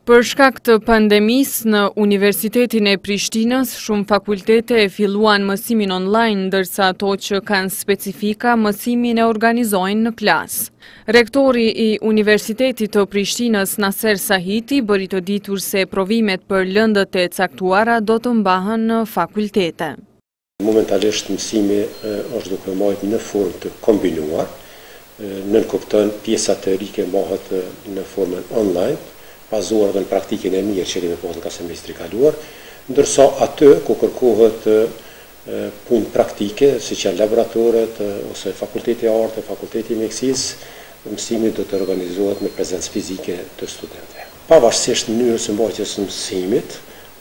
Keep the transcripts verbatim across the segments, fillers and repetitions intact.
Për shkak të pandemisë në Universitetin e Prishtinës, shumë fakultete e filluan mësimin online, ndërsa ato që kanë specifika mësimin e organizojnë në klasë. Rektori i Universitetit të Prishtinës, Naser Sahiti, bëri të ditur se provimet për lëndët e caktuara do të mbahen në fakultete. Momentalisht mësimi është duke marrë në formë të kombinuar, nënkupton pjesat teorike mohet në formën online, bazuar dhe në praktikën e mirë që kemi pasur nga semestri i kaluar, ndërsa aty ku kërkohet punë praktike, siç janë laboratoret ose fakulteti i artë, fakulteti i mjekësisë, mësimi do të organizohet me prezencë fizike të studentëve. Pavarësisht mënyrës së mbajtjes së mësimit,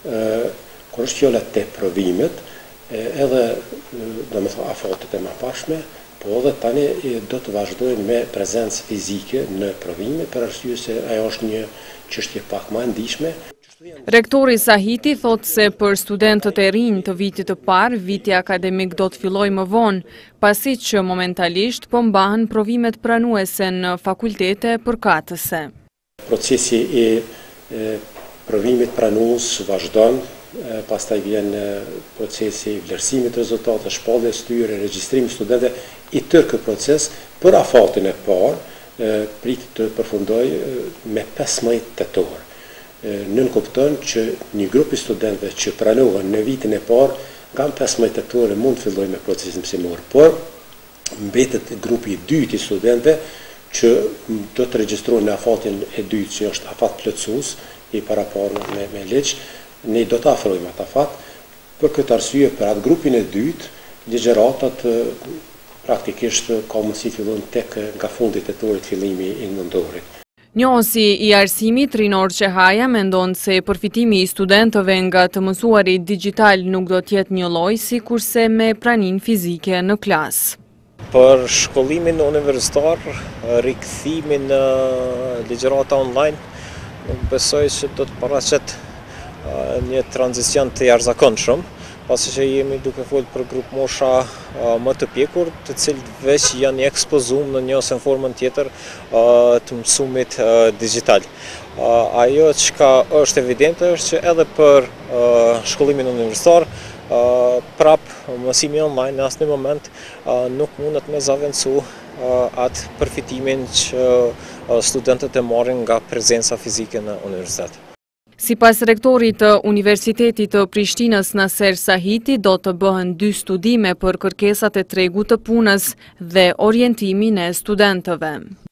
kur është fjala te provimet, edhe domethënë afatet e mëparshme, po edhe tani do të vazhdojnë me prezencë fizike në provime, për arsye se ajo është një çështje pak më e ndihshme. Rektori Sahiti thot se për studentët e rinj të vitit të parë, viti akademik do të fillojë më vonë, pasi që momentalisht po mbahen provimet pranuese në fakultete përkatëse. Procesi i provimit pranues vazhdon. Pastaj vjen procesi i vlerësimit të rezultateve, shpalljes së tyre, regjistrimit studentëve, i tërë ky proces për afatin e parë pritet të përfundojë me pesëmbëdhjetë tetor. Nënkupton që një grup i studentëve që pranohen në vitin e parë, nga pesëmbëdhjetë tetor mund të fillojë me procesin mësimor, por mbetet grupi i dytë i studentëve që do të regjistrohen në afatin e dytë, që është afat plotësues i paraparë me, me ligj. Ne do të afrojmë atë afat, për këtë arsye për atë grupin e dytë, ligjëratat praktikisht ka mundësi fillojnë tek nga fundi tetorit fillimi i nëntorit. Njohësi i arsimit Rinor Qehaja mendon se përfitimi i studentëve nga të mësuarit digjital nuk do të jetë njëlloj si kurse me praninë fizike në klasë. Për shkollimin universitar, rikthimin në ligjërata online, nuk besoj që do të paraqet një tranzicion të jashtëzakonshëm, pasi që jemi duke folur për grup mosha më të pjekur, të cilët veç janë ekspozuar në një ose në formën tjetër të mësumit digjital. Ajo çka është evidente është që edhe për shkollimin universitar, prap mësimi online në asnjë moment nuk mundet me zaventsu atë përfitimin që studentët e marrin nga prezenca fizike në universitet. Sipas rektorit të Universitetit të Prishtinës, Naser Sahiti, do të bëhen dy studime për kërkesat e tregut të punës dhe orientimin e studentëve.